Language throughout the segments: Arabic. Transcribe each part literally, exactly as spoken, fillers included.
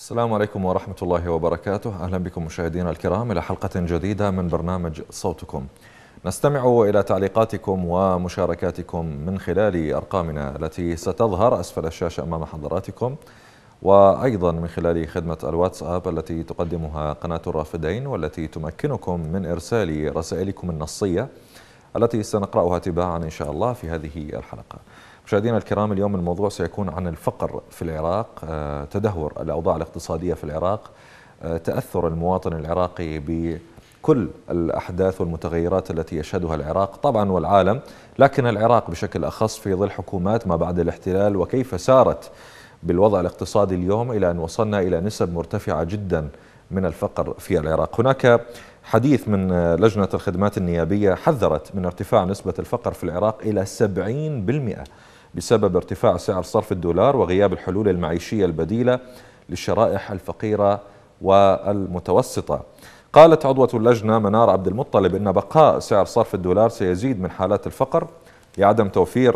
السلام عليكم ورحمة الله وبركاته. أهلا بكم مشاهدينا الكرام إلى حلقة جديدة من برنامج صوتكم. نستمع إلى تعليقاتكم ومشاركاتكم من خلال أرقامنا التي ستظهر أسفل الشاشة أمام حضراتكم، وأيضا من خلال خدمة الواتساب التي تقدمها قناة الرافدين، والتي تمكنكم من إرسال رسائلكم النصية التي سنقرأها تباعا إن شاء الله في هذه الحلقة. مشاهدينا الكرام، اليوم الموضوع سيكون عن الفقر في العراق، تدهور الأوضاع الاقتصادية في العراق، تأثر المواطن العراقي بكل الأحداث والمتغيرات التي يشهدها العراق طبعا والعالم، لكن العراق بشكل أخص في ظل حكومات ما بعد الاحتلال، وكيف سارت بالوضع الاقتصادي اليوم إلى أن وصلنا إلى نسب مرتفعة جدا من الفقر في العراق. هناك حديث من لجنة الخدمات النيابية حذرت من ارتفاع نسبة الفقر في العراق إلى سبعين بالمئة بسبب ارتفاع سعر صرف الدولار وغياب الحلول المعيشية البديلة للشرائح الفقيرة والمتوسطة. قالت عضوة اللجنة منار عبد المطلب إن بقاء سعر صرف الدولار سيزيد من حالات الفقر لعدم توفير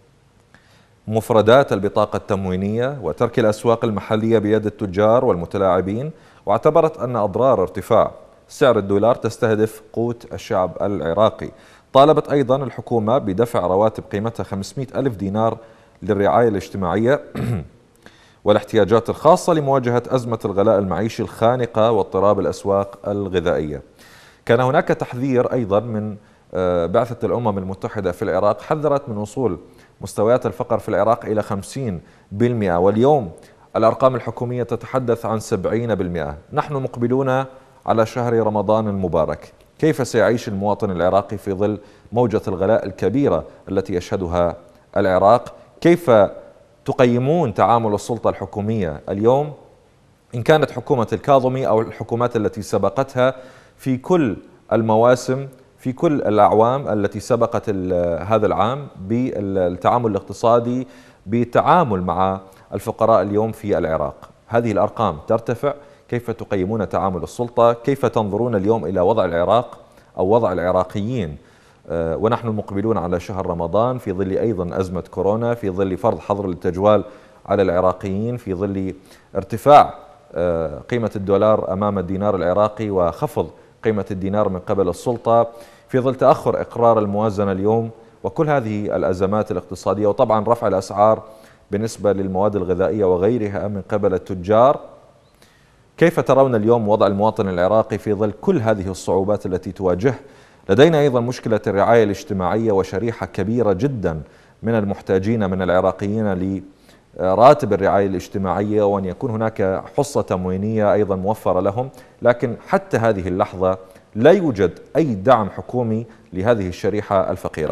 مفردات البطاقة التموينية وترك الأسواق المحلية بيد التجار والمتلاعبين، واعتبرت أن أضرار ارتفاع سعر الدولار تستهدف قوت الشعب العراقي. طالبت أيضا الحكومة بدفع رواتب قيمتها خمسمئة ألف دينار للرعاية الاجتماعية والاحتياجات الخاصة لمواجهة أزمة الغلاء المعيشي الخانقة واضطراب الأسواق الغذائية. كان هناك تحذير أيضا من بعثة الأمم المتحدة في العراق، حذرت من وصول مستويات الفقر في العراق إلى خمسين بالمئة، واليوم الأرقام الحكومية تتحدث عن سبعين بالمئة. نحن مقبلون على شهر رمضان المبارك، كيف سيعيش المواطن العراقي في ظل موجة الغلاء الكبيرة التي يشهدها العراق؟ كيف تقيمون تعامل السلطة الحكومية اليوم، إن كانت حكومة الكاظمي أو الحكومات التي سبقتها في كل المواسم في كل الأعوام التي سبقت هذا العام بالتعامل الاقتصادي بالتعامل مع الفقراء اليوم في العراق؟ هذه الأرقام ترتفع، كيف تقيمون تعامل السلطة؟ كيف تنظرون اليوم إلى وضع العراق أو وضع العراقيين ونحن مقبلون على شهر رمضان، في ظل أيضا أزمة كورونا، في ظل فرض حظر التجوال على العراقيين، في ظل ارتفاع قيمة الدولار أمام الدينار العراقي وخفض قيمة الدينار من قبل السلطة، في ظل تأخر إقرار الموازنة اليوم، وكل هذه الأزمات الاقتصادية، وطبعا رفع الأسعار بالنسبة للمواد الغذائية وغيرها من قبل التجار. كيف ترون اليوم وضع المواطن العراقي في ظل كل هذه الصعوبات التي تواجهه؟ لدينا أيضا مشكلة الرعاية الاجتماعية، وشريحة كبيرة جدا من المحتاجين من العراقيين لراتب الرعاية الاجتماعية، وأن يكون هناك حصة تموينية أيضا موفرة لهم، لكن حتى هذه اللحظة لا يوجد أي دعم حكومي لهذه الشريحة الفقيرة.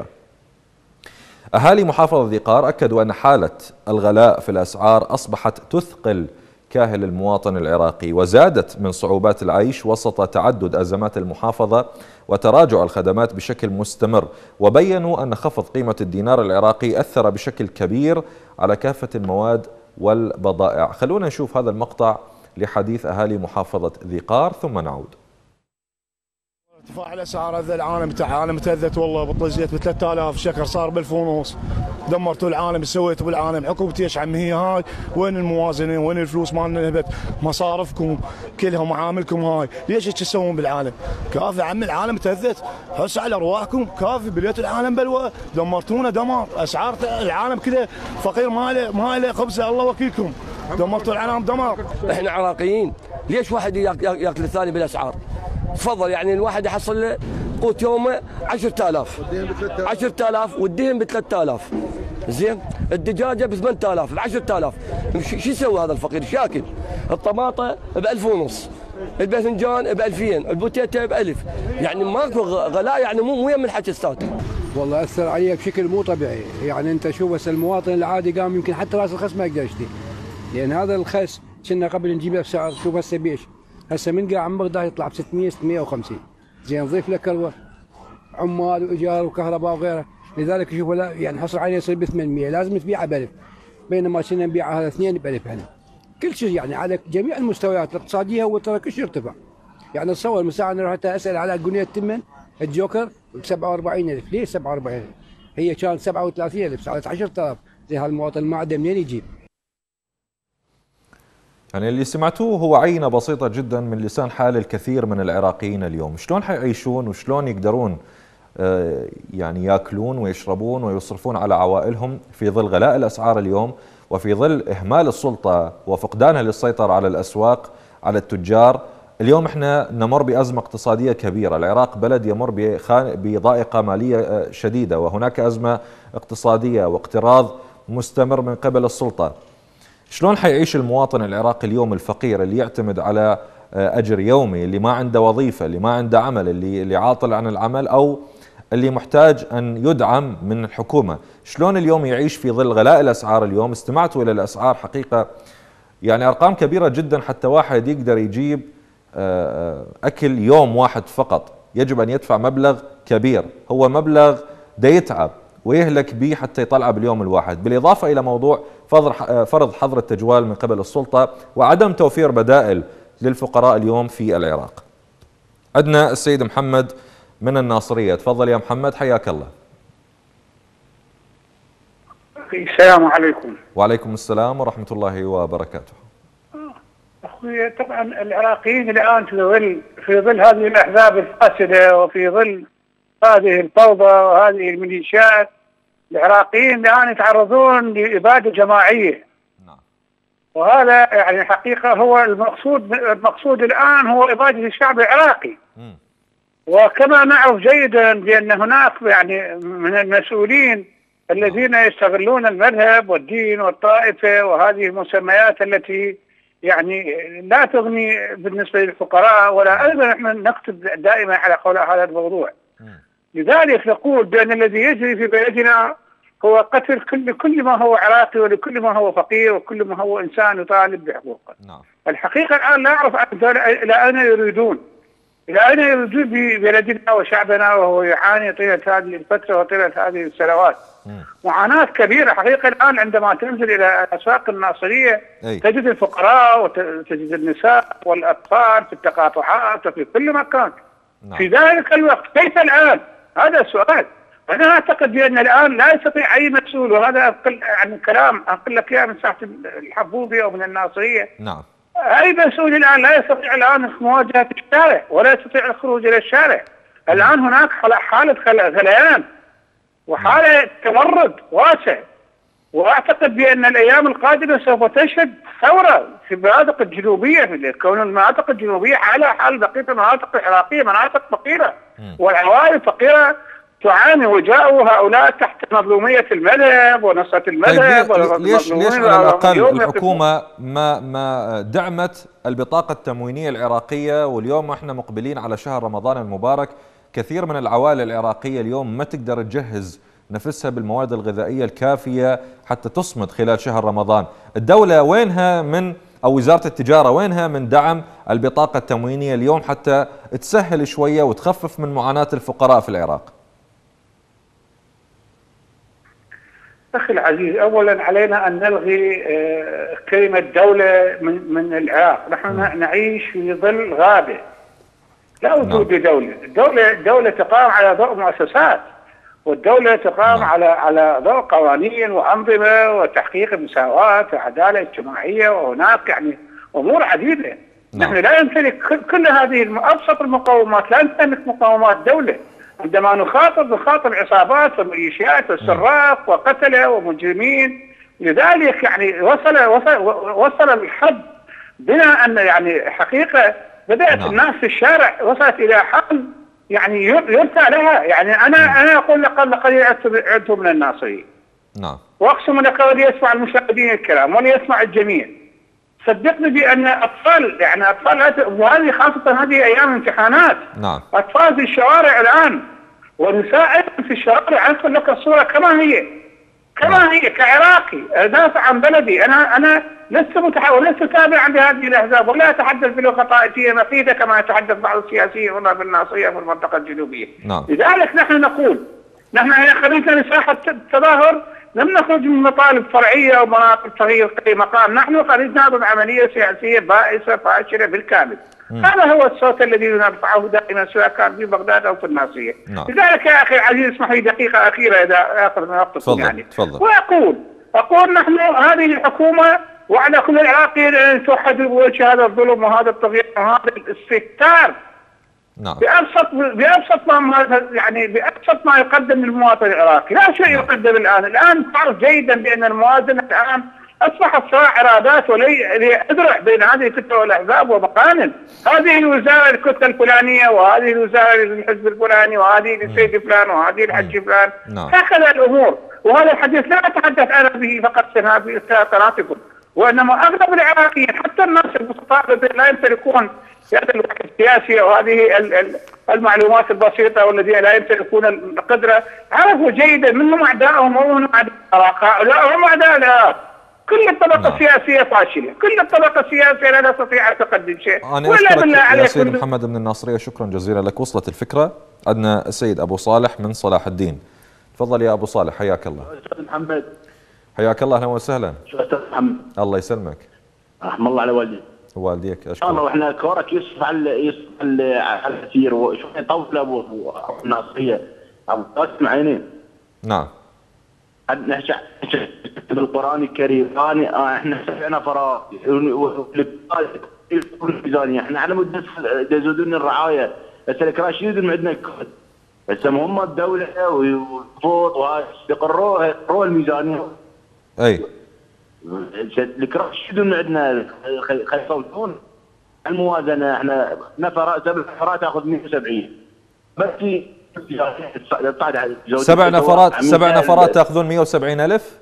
أهالي محافظة ذي قار أكدوا أن حالة الغلاء في الأسعار أصبحت تثقل كاهل المواطن العراقي، وزادت من صعوبات العيش وسط تعدد أزمات المحافظة وتراجع الخدمات بشكل مستمر، وبينوا أن خفض قيمة الدينار العراقي أثر بشكل كبير على كافة المواد والبضائع. خلونا نشوف هذا المقطع لحديث أهالي محافظة ذي قار ثم نعود. ارتفاع الاسعار هذا العالم بتاع العالم تهذت والله. بطل زيت ب ثلاثة آلاف، الشكر صار ب ألف ونص. دمرتوا العالم، سويتوا بالعالم. حكومتي ايش عم هي هاي؟ وين الموازنه؟ وين الفلوس مالنا نهبت؟ مصارفكم كلها ومعاملكم هاي، ليش هيك تسوون بالعالم؟ كافي عم العالم تهذت، حس على ارواحكم، كافي بليتوا العالم بلوى، دمرتونا دمار. اسعار العالم كذا فقير ما له ما له خبزه، الله وكيلكم. دمرتوا العالم دمار. احنا عراقيين، ليش واحد ياكل الثاني بالاسعار؟ تفضل يعني الواحد يحصل له قوت يومه عشرة آلاف عشرة آلاف والدهن ب ثلاثة آلاف، زين الدجاجه ب ثمانية آلاف ب عشرة آلاف. شو يسوي هذا الفقير؟ شاكل. الطماطه ب ألف ونص، الباذنجان ب ألفين، البوتيتا ب ألف. يعني ماكو غلاء، يعني مو مو يم الحكي السات. والله اثر عليك بشكل مو طبيعي. يعني انت شوف بس المواطن العادي قام يمكن حتى راس الخس ما يقدر يشتري، لان هذا الخس كنا قبل نجيبه بسعر، شوف هسه بيش هسه من قاع عم بغداد يطلع ب ستمئة ستمئة وخمسين، زين ضيف له كروه عمال وايجار وكهرباء وغيره، لذلك شوف يعني حصر عليه يصير ب ثمانمئة، لازم تبيعه ب ألف، بينما كنا نبيعه هذا اثنين ب ألف. هنا كل شيء يعني على جميع المستويات الاقتصاديه هو ترى كل شيء ارتفع. يعني تصور من ساعه انا رحت اسال على قنيه التمن الجوكر ب سبعة وأربعين ألف، ليش سبعة وأربعين ألف؟ هي كانت سبعة وثلاثين ألف، صارت عشرة آلاف، زي هالمواطن ما عنده منين يجيب؟ يعني اللي سمعتوه هو عينة بسيطة جدا من لسان حال الكثير من العراقيين اليوم، شلون حيعيشون وشلون يقدرون يعني ياكلون ويشربون ويصرفون على عوائلهم في ظل غلاء الأسعار اليوم، وفي ظل إهمال السلطة وفقدانها للسيطرة على الأسواق على التجار. اليوم احنا نمر بأزمة اقتصادية كبيرة، العراق بلد يمر بضائقة مالية شديدة، وهناك أزمة اقتصادية واقتراض مستمر من قبل السلطة. شلون حيعيش المواطن العراقي اليوم الفقير اللي يعتمد على أجر يومي، اللي ما عنده وظيفة، اللي ما عنده عمل، اللي اللي عاطل عن العمل، أو اللي محتاج أن يدعم من الحكومة؟ شلون اليوم يعيش في ظل غلاء الأسعار اليوم؟ استمعتوا إلى الأسعار حقيقة يعني أرقام كبيرة جدا، حتى واحد يقدر يجيب أكل يوم واحد فقط يجب أن يدفع مبلغ كبير، هو مبلغ دا يتعب ويهلك به حتى يطلع باليوم الواحد، بالإضافة إلى موضوع فرض حظر التجوال من قبل السلطة وعدم توفير بدائل للفقراء اليوم في العراق. عندنا السيد محمد من الناصرية، تفضل يا محمد، حياك الله. السلام عليكم. وعليكم السلام ورحمة الله وبركاته. أخوي طبعا العراقيين الآن في ظل في ظل هذه الأحزاب الفاسدة وفي ظل هذه الفوضى وهذه الميليشيات، العراقيين الآن يتعرضون لإبادة جماعية. نعم. وهذا يعني الحقيقة هو المقصود المقصود الآن هو إبادة الشعب العراقي. م. وكما نعرف جيدا بأن هناك يعني من المسؤولين الذين يستغلون المذهب والدين والطائفة وهذه المسميات التي يعني لا تغني بالنسبة للفقراء، ولا أيضا نحن نكتب دائما على قول هذا الموضوع. لذلك نقول بأن الذي يجري في بلدنا هو قتل كل كل ما هو عراقي ولكل ما هو فقير وكل ما هو إنسان يطالب بحقوقه. نعم. الحقيقة الآن لا أعرف إلى أين يريدون إلى أين يريدون ببلدنا وشعبنا وهو يعاني طيلة هذه الفترة وطيلة هذه السنوات. معاناة كبيرة حقيقة. الآن عندما تنزل إلى أسواق الناصرية أي. تجد الفقراء وتجد النساء والأطفال في التقاطعات وفي كل مكان. نعم. في ذلك الوقت كيف الآن؟ هذا السؤال. أنا أعتقد بأن الآن لا يستطيع أي مسؤول، وهذا أقل عن كلام أقول لك إياه من ساحة الحبوبي أو من الناصرية. نعم. أي مسؤول الآن لا يستطيع الآن مواجهة الشارع ولا يستطيع الخروج إلى الشارع. الآن هناك حالة غليان وحالة تمرد واسع، وأعتقد بأن الأيام القادمة سوف تشهد ثورة في المناطق الجنوبية، كون المناطق الجنوبية على حال بقية المناطق العراقية مناطق فقيرة والعوائل فقيرة تعاني، وجاءوا هؤلاء تحت مظلومية المذهب ونصرة المذهب. طيب ليش ليش على الأقل الحكومة ما ما دعمت البطاقة التموينية العراقية؟ واليوم احنا مقبلين على شهر رمضان المبارك، كثير من العوائل العراقية اليوم ما تقدر تجهز نفسها بالمواد الغذائية الكافية حتى تصمد خلال شهر رمضان. الدولة وينها من أو وزارة التجارة وينها من دعم البطاقة التموينية اليوم حتى تسهل شوية وتخفف من معاناة الفقراء في العراق؟ أخي العزيز، أولا علينا أن نلغي كلمة دولة من من العراق. نحن م. نعيش في ظل غابة، لا وجود لدولة. الدولة الدولة تقام على ضوء مؤسسات، والدولة تقام نعم. على على ضوء قوانين وأنظمة وتحقيق المساواة وعدالة اجتماعية، وهناك يعني أمور عديدة. نعم. نحن لا نمتلك كل هذه أبسط المقومات، لا نمتلك مقومات دولة. عندما نخاطب نخاطب عصابات وميليشيات وسراق وقتلة ومجرمين. لذلك يعني وصل وصل وصل الحد بنا أن يعني حقيقة بدأت نعم. الناس في الشارع وصلت إلى حد يعني يرثى لها. يعني أنا نعم. أنا أقول لقد قليل عدت من الناصريين. نعم. وأقسم لك وليسمع المشاهدين الكرام وليسمع الجميع. صدقني بأن أطفال يعني أطفال، وهذه خاصة هذه أيام امتحانات. نعم. أطفال في الشوارع الآن ونساء في الشوارع. أنقل لك الصورة كما هي كما نعم. هي كعراقي أدافع عن بلدي. أنا أنا لست متحول لست تابعا لهذه الأحزاب ولا أتحدث بلغة طائفية مفيدة كما يتحدث بعض السياسيين هنا بالناصرية في المنطقة الجنوبية. نعم. لذلك نحن نقول نحن خرجنا لساحة التظاهر، لم نخرج من مطالب فرعية أو مناطق تغيير أي مقام. نحن خرجنا بعملية سياسية بائسة فاشلة بالكامل. م. هذا هو الصوت الذي نرفعه دائما سواء كان في بغداد أو في الناصرية. نعم. لذلك يا أخي العزيز اسمح لي دقيقة أخيرة إذا آخر من وقتكم يعني. تفضل. وأقول أقول نحن هذه الحكومة وعلى كل العراقيين ان يتوحدوا بوجه هذا الظلم وهذا الطغيان وهذا الاستهتار. نعم. بأبسط بأبسط ما يعني بأبسط ما يقدم للمواطن العراقي، لا شيء يقدم الآن، الآن تعرف جيدا بأن الموازنة الآن أصبحت صراع إرادات ولي أذرع بين هذه الكتل والأحزاب ومقانن، هذه الوزارة الكتلة الفلانية وهذه الوزارة للحزب الفلاني وهذه للسيد فلان وهذه الحج فلان، نعم. هكذا الأمور، وهذا الحديث لا أتحدث أنا به فقط في قناتكم، وإنما أغلب العراقيين حتى الناس المتطابقة لا يمتلكون هذا الوعي السياسي وهذه المعلومات البسيطة والذين لا يمتلكون القدرة عرفوا جيدا منهم أعدائهم ومنهم أعداء العراق، لا هم أعداء العراق. كل الطبقة نعم. السياسية فاشلة، كل الطبقة السياسية لا تستطيع أن تقدم شيء. أنا أشكرك يا سيد محمد من الناصرية، شكرا جزيلا لك، وصلت الفكرة. عندنا السيد أبو صالح من صلاح الدين. تفضل يا أبو صالح، حياك الله. أستاذ محمد. حياك الله، أهلا وسهلا. شو أستاذ محمد. الله يسلمك. رحم الله على والدي. والديك أشكرك. الله واحنا كورك يصف على يصف على الأسير وشو طفلة أبو الناصرية أبو قاسم عينين. نعم. نحكي بالقرآن الكريم، أنا احنا سبع نفرات الميزانية، احنا على مود يزودون الرعاية، بس الكراشيد من عندنا الكود. هسه هم الدولة والفوض وهاي يقرروها يقروا الميزانية. أي. الكراشيد من عندنا يصوتون الموازنة، احنا نفرات سبع نفرات تاخذ مئة وسبعين. بس سبع نفرات سبع نفرات تاخذون مئة وسبعين ألف؟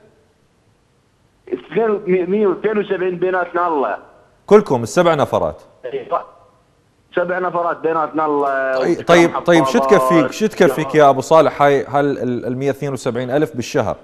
مئة واثنين وسبعين بيناتنا الله. كلكم السبع نفرات؟ سبع نفرات بيناتنا الله. طيب طيب شو تكفيك شو تكفيك يا ابو صالح هاي هل ال مئة واثنين وسبعين ألف بالشهر؟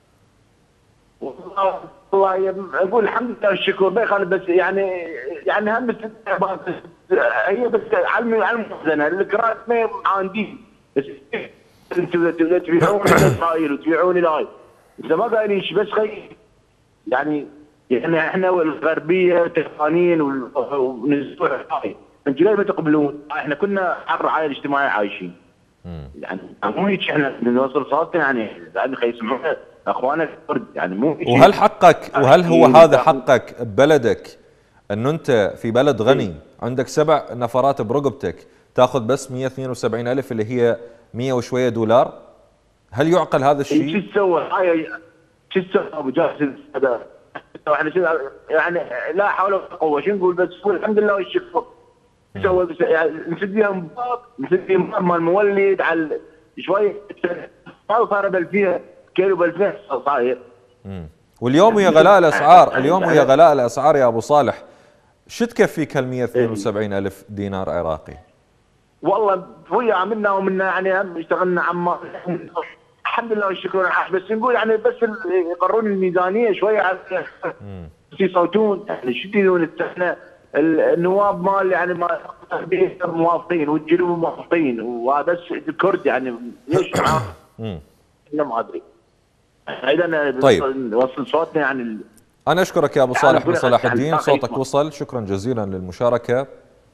والله اقول الحمد لله والشكر بيخلي، بس يعني يعني هم هي بس على على الموازنه الكراس ما عندي. انتوا تبيعون اسرائيل وتبيعون الهاي، اذا ما قايلين بس خي يعني يعني احنا والغربيه تقنين ونزوح هاي، انتوا ليه ما تقبلون؟ احنا كنا على الرعايه الاجتماعيه عايشين. يعني مو هيك احنا نوصل صوتنا يعني لان خي يسمعونا اخواننا الكرد يعني مو هيك. وهل حقك وهل هو هذا حقك ببلدك انه انت في بلد غني عندك سبع نفرات برقبتك تاخذ بس مئة واثنين وسبعين ألف اللي هي مئة وشويه دولار؟ هل يعقل هذا الشيء؟ شو تسوي هاي شو تسوي ابو جاسم هذا؟ احنا يعني لا حول ولا قوه، شو نقول بس الحمد لله والشكر. نسوي يعني نسد فيها مباب نسد فيها مال المولد على شوي ما صار بالفيها كيلو بالفيها صاير. واليوم ويا غلاء الاسعار، اليوم ويا غلاء الاسعار يا ابو صالح شو تكفيك هال مئة واثنين وسبعين ألف دينار عراقي؟ والله ويا عملنا ومنا يعني هم اشتغلنا عما الحمد لله والشكر، بس نقول يعني بس يقررون الميزانيه شويه على يصوتون يعني شو تريدون احنا النواب مال يعني ما موافقين والجنوب موافقين وهذا بس الكرد يعني ليش معاه؟ ما ادري. اذا طيب نوصل صوتنا يعني. انا اشكرك يا ابو صالح من صلاح الدين، صوتك وصل، شكرا جزيلا للمشاركه.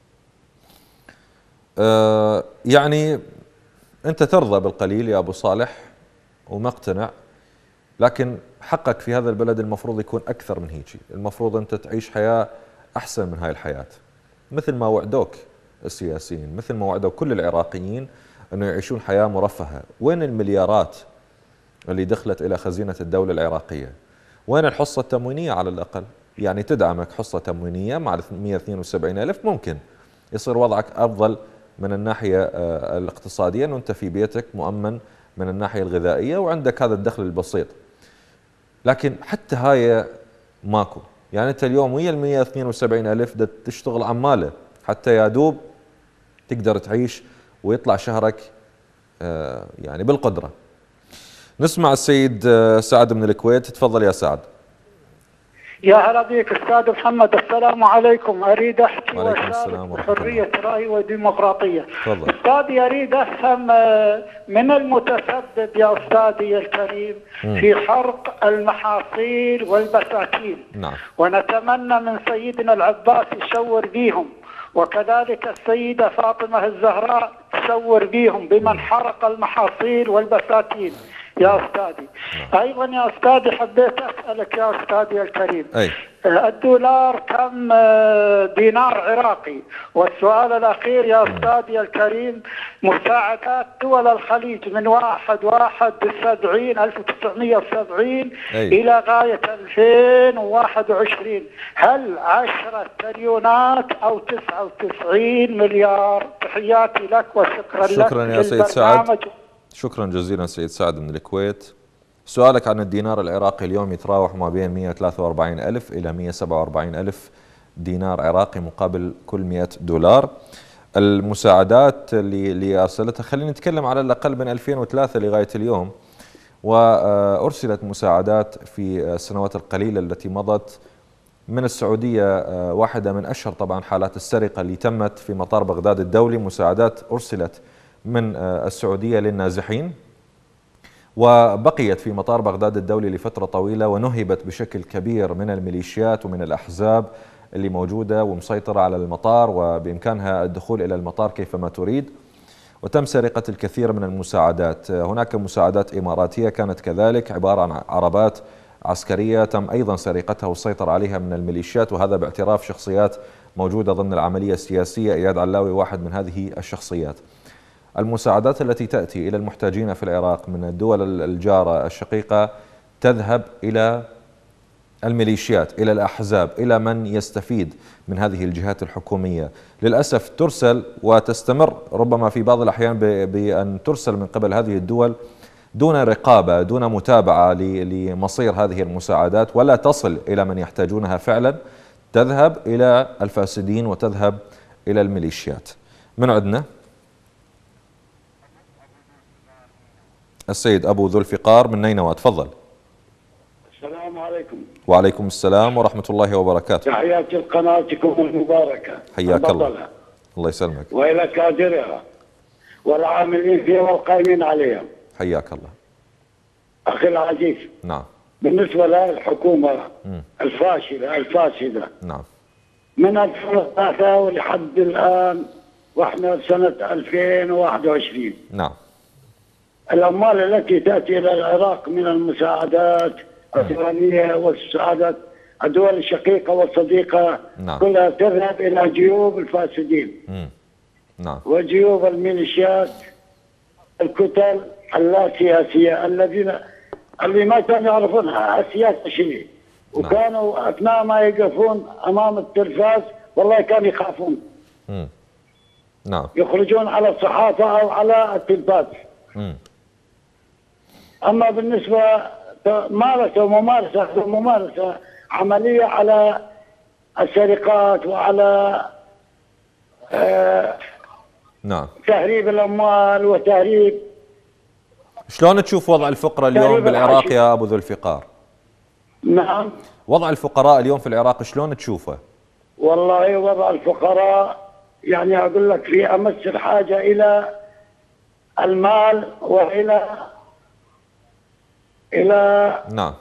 آه يعني انت ترضى بالقليل يا ابو صالح ومقتنع، لكن حقك في هذا البلد المفروض يكون اكثر من هيك، المفروض انت تعيش حياه احسن من هاي الحياه، مثل ما وعدوك السياسيين، مثل ما وعدوا كل العراقيين انه يعيشون حياه مرفهه. وين المليارات اللي دخلت الى خزينه الدوله العراقيه؟ وين الحصه التموينيه على الاقل؟ يعني تدعمك حصه تموينيه مع مئة واثنين وسبعين ألف ممكن يصير وضعك افضل من الناحيه الاقتصاديه، انه انت في بيتك مؤمن من الناحيه الغذائيه وعندك هذا الدخل البسيط. لكن حتى هاي ماكو، يعني انت اليوم ويا ال مئة واثنين وسبعين ألف بدك تشتغل عماله حتى يا دوب تقدر تعيش ويطلع شهرك يعني بالقدره. نسمع السيد سعد من الكويت، تفضل يا سعد. يا هلا بك استاذ محمد، السلام عليكم. اريد احكي وعليكم السلام ورحمه الله. حريه راي وديمقراطيه. تفضل استاذي، اريد افهم من المتسبب يا استاذي الكريم م. في حرق المحاصيل والبساتين. نعم. ونتمنى من سيدنا العباس يشور بيهم، وكذلك السيده فاطمه الزهراء تشور بيهم بمن حرق المحاصيل والبساتين. يا أستاذي أيضا يا أستاذي حبيت أسألك يا أستاذي الكريم، أي. الدولار كم دينار عراقي؟ والسؤال الأخير يا أستاذي الكريم، مساعدات دول الخليج من واحد واحد سبعين ألف وتسعمئة وسبعين إلى غاية ألفين وواحد وعشرين، هل عشرة تريليونات أو تسعة وتسعين مليار؟ تحياتي لك وشكرا لك. شكرا يا سيد سعد، شكرا جزيلا سيد سعد من الكويت. سؤالك عن الدينار العراقي اليوم يتراوح ما بين مئة وثلاثة وأربعين ألف إلى مئة وسبعة وأربعين ألف دينار عراقي مقابل كل مئة دولار. المساعدات اللي, اللي أرسلتها، خلينا نتكلم على الأقل من ألفين وثلاثة لغاية اليوم، وأرسلت مساعدات في السنوات القليلة التي مضت من السعودية. واحدة من أشهر طبعا حالات السرقة اللي تمت في مطار بغداد الدولي، مساعدات أرسلت من السعودية للنازحين، وبقيت في مطار بغداد الدولي لفترة طويلة، ونهبت بشكل كبير من الميليشيات ومن الأحزاب اللي موجودة ومسيطرة على المطار، وبإمكانها الدخول إلى المطار كيفما تريد، وتم سرقة الكثير من المساعدات. هناك مساعدات إماراتية كانت كذلك عبارة عن عربات عسكرية تم أيضا سرقتها والسيطرة عليها من الميليشيات، وهذا باعتراف شخصيات موجودة ضمن العملية السياسية. إياد علاوي واحد من هذه الشخصيات. المساعدات التي تأتي إلى المحتاجين في العراق من الدول الجارة الشقيقة تذهب إلى الميليشيات، إلى الأحزاب، إلى من يستفيد من هذه الجهات الحكومية. للأسف ترسل وتستمر ربما في بعض الأحيان بأن ترسل من قبل هذه الدول دون رقابة، دون متابعة لمصير هذه المساعدات، ولا تصل إلى من يحتاجونها فعلا، تذهب إلى الفاسدين وتذهب إلى الميليشيات. من عندنا السيد أبو ذو الفقار من نينوى، تفضل. السلام عليكم. وعليكم السلام ورحمة الله وبركاته. تحياتي لقناتكم المباركة. حياك الله. الله يسلمك. وإلى كادرها والعاملين فيها والقائمين عليها. حياك الله. أخي العزيز. نعم. بالنسبة للحكومة الفاشلة الفاسدة. نعم. من ألفين وثلاثة ولحد الآن وإحنا سنة ألفين وواحد وعشرين. نعم. الأموال التي تأتي إلى العراق من المساعدات الدولية والمساعدات الدول الشقيقة والصديقة، نعم. كلها تذهب إلى جيوب الفاسدين. مم. نعم. وجيوب الميليشيات الكتل اللاسياسية الذين اللي ما كانوا يعرفونها السياسة شيء، وكانوا نعم. أثناء ما يقفون أمام التلفاز والله كانوا يخافون. مم. نعم. يخرجون على الصحافة أو على التلفاز. مم. أما بالنسبة ممارسة وممارسة ممارسة عملية على السرقات وعلى آه نعم تهريب الأموال وتهريب. شلون تشوف وضع الفقراء اليوم بالعراق يا أبو ذو الفقار؟ نعم. وضع الفقراء اليوم في العراق شلون تشوفه؟ والله وضع الفقراء يعني أقول لك في أمس الحاجة إلى المال وإلى إلى نعم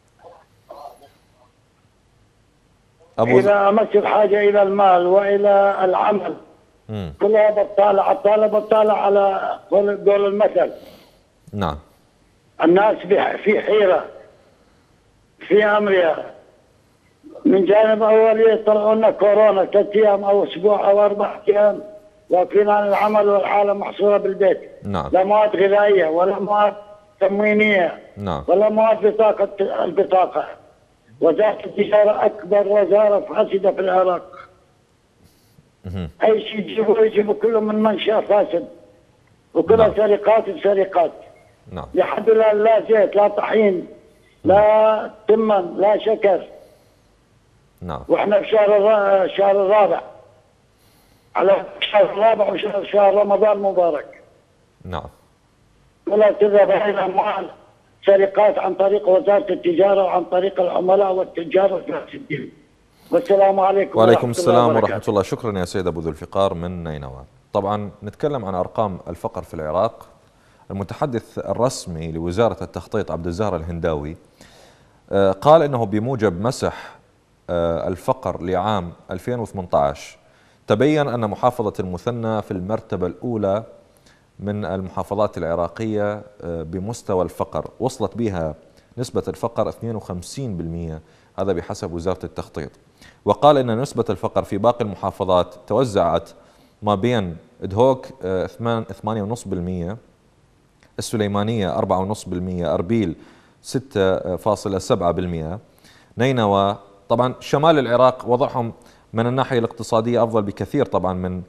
أبو إلى أمس الحاجة إلى المال وإلى العمل. مم. كلها بطالة الطالة بطالة على قول المثل. نعم. الناس في حيرة في أمرها. من جانب أول يطلعوا لنا كورونا ثلاث أيام أو أسبوع أو أربع أيام واقفين عن العمل والعالم محصورة بالبيت. نعم. لا مواد غذائية ولا مواد تموينية. نعم. ولا مواد بطاقة البطاقة. وزارة التجارة أكبر وزارة فاسدة في العراق. مم. أي شيء يجيبوا يجيبوا كله من منشأ فاسد وكلها نعم. سرقات بسرقات. نعم. لحد الآن لا زيت لا طحين لا تمن لا شكر. نعم. واحنا في شهر الرا... الشهر الرابع على الشهر الرابع وشهر شهر رمضان مبارك. نعم. ولا تذهب هذه الاموال سرقات عن طريق وزارة التجارة وعن طريق العملاء والتجار الفاسدين. والسلام عليكم. وعليكم السلام ورحمة الله. شكرا يا سيد أبو ذو الفقار من نينوى. طبعا نتكلم عن أرقام الفقر في العراق. المتحدث الرسمي لوزارة التخطيط عبد الزهر الهنداوي قال إنه بموجب مسح الفقر لعام ألفين وثمانية عشر تبين أن محافظة المثنى في المرتبة الأولى من المحافظات العراقية بمستوى الفقر، وصلت بها نسبة الفقر اثنين وخمسين بالمئة هذا بحسب وزارة التخطيط. وقال إن نسبة الفقر في باقي المحافظات توزعت ما بين دهوك ثمانية فاصلة خمسة بالمئة، السليمانية أربعة فاصلة خمسة بالمئة، أربيل ستة فاصلة سبعة بالمئة، نينوى. طبعا شمال العراق وضعهم من الناحية الاقتصادية أفضل بكثير طبعا من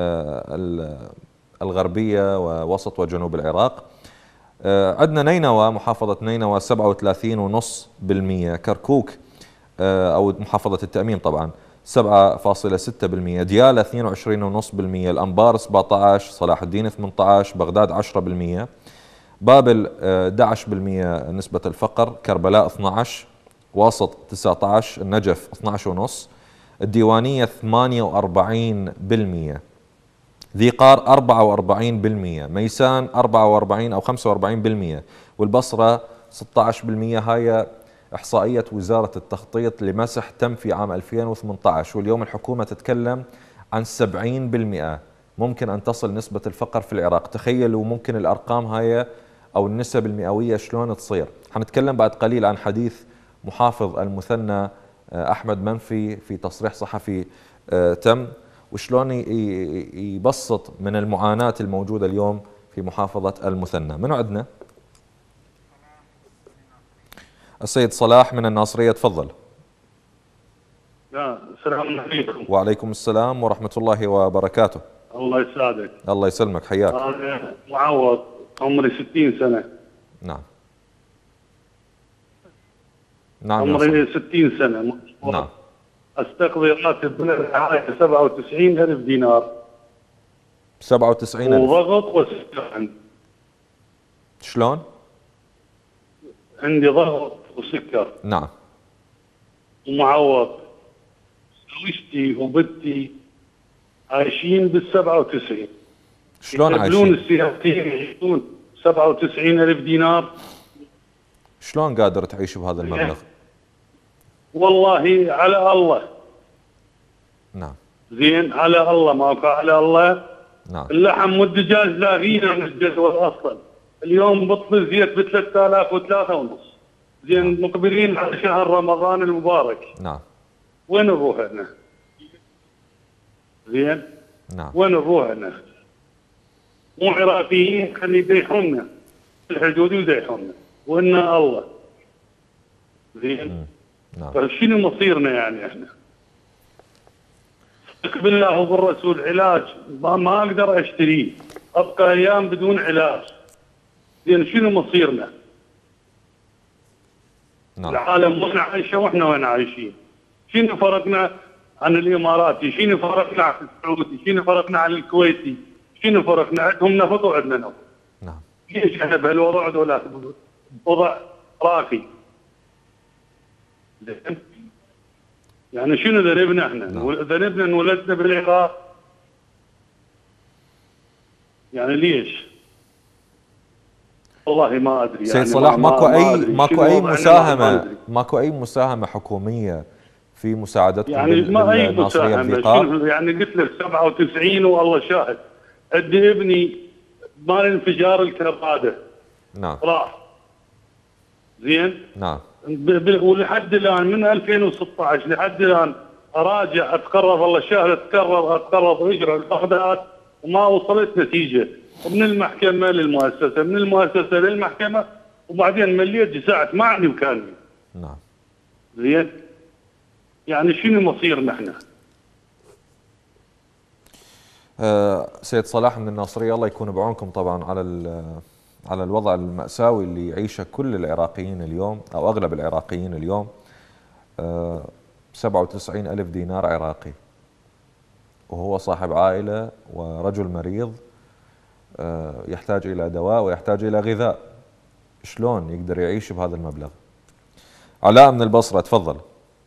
الغربية ووسط وجنوب العراق. عندنا نينوى، محافظة نينوى سبعة وثلاثين فاصلة خمسة بالمئة، كركوك أو محافظة التأميم طبعا سبعة فاصلة ستة بالمئة، ديالى اثنين وعشرين فاصلة خمسة بالمئة، الأنبار سبعة عشر، صلاح الدين ثمانية عشر، بغداد عشرة بالمئة، بابل أحد عشر بالمئة نسبة الفقر، كربلاء اثني عشر، واسط تسعة عشر، النجف اثني عشر فاصلة خمسة، الديوانية ثمانية وأربعين بالمئة، ذي قار أربعة وأربعين بالمئة، ميسان أربعة وأربعين أو خمسة وأربعين بالمئة، والبصرة ستة عشر بالمئة. هاي إحصائية وزارة التخطيط لمسح تم في عام ألفين وثمانية عشر، واليوم الحكومة تتكلم عن سبعين بالمئة ممكن أن تصل نسبة الفقر في العراق. تخيلوا ممكن الأرقام هاي أو النسب المئوية شلون تصير. حنتكلم بعد قليل عن حديث محافظ المثنى أحمد منفي في تصريح صحفي تم، وشلون يبسط من المعاناة الموجودة اليوم في محافظة المثنى. من عندنا السيد صلاح من الناصرية، تفضل. السلام عليكم. وعليكم السلام ورحمة الله وبركاته. الله يسعدك. الله يسلمك، حياك. أنا معوض، عمري ستين سنة. نعم نعم عمري ستين سنة. نعم. استقضي راتب من الرعاية سبعة وتسعين ألف دينار. سبعة وتسعين ألف. وضغط وسكر. شلون؟ عندي ضغط وسكر. نعم. ومعوض. زوجتي وبنتي عايشين بال سبعة وتسعين. شلون عايشين؟ يقبلون السياسيين يعيشون سبعة وتسعين ألف دينار. شلون قادر تعيش بهذا المبلغ؟ والله على الله. نعم. زين على الله، ماكو على الله. نعم. اللحم والدجاج لاغينا من الجدول اصلا. اليوم بطل الزيت ب ثلاثة آلاف وثلاثة ونص. زين مقبلين على شهر رمضان المبارك. نعم. وين نروح احنا؟ زين؟ نعم. وين نروح احنا؟ مو عراقيين خلي يديحونا الحدود ويديحونا، وإن الله. زين؟ نعم. فشنو مصيرنا يعني احنا؟ بالله وبالرسول علاج ما, ما اقدر اشتريه، ابقى ايام بدون علاج. زين شنو مصيرنا؟ نعم. العالم وين عايشه واحنا وين عايشين؟ شنو فرقنا عن الاماراتي؟ شنو فرقنا عن السعودي؟ شنو فرقنا عن الكويتي؟ شنو فرقنا؟ عندهم نفط وعندنا نفط. نعم. ليش احنا بهالوضع ولا وضع راقي؟ زين؟ يعني شنو ذنبنا احنا؟ نعم. ذنبنا انولدنا بالعراق؟ يعني ليش؟ والله ما ادري. سيد يعني صلاح ما ماكو ما اي أدري. ماكو شنو اي وضعنا؟ مساهمه ماكو اي مساهمه حكوميه في مساعدتكم يعني ما اي بالناصريه مساهمه. الضيقاء؟ شنو يعني قلت لك سبعة وتسعين والله شاهد. عندي ابني مال انفجار الكرباده. نعم. راح. زين؟ نعم. ولحد الان من ألفين وستة عشر لحد الان اراجع اتقرب والله شهر اتقرب اتقرب اجرى الاخذات وما وصلت نتيجه، ومن المحكمه للمؤسسه، من المؤسسه للمحكمه، وبعدين مليت جزعت ما عندي مكاني. نعم. زين؟ يعني شنو مصيرنا احنا؟ أه سيد صلاح من الناصريه، الله يكون بعونكم طبعا على على الوضع المأساوي اللي يعيشه كل العراقيين اليوم أو أغلب العراقيين اليوم. أه سبعة وتسعين ألف دينار عراقي، وهو صاحب عائلة ورجل مريض أه يحتاج إلى دواء ويحتاج إلى غذاء. شلون يقدر يعيش بهذا المبلغ؟ علاء من البصرة، تفضل.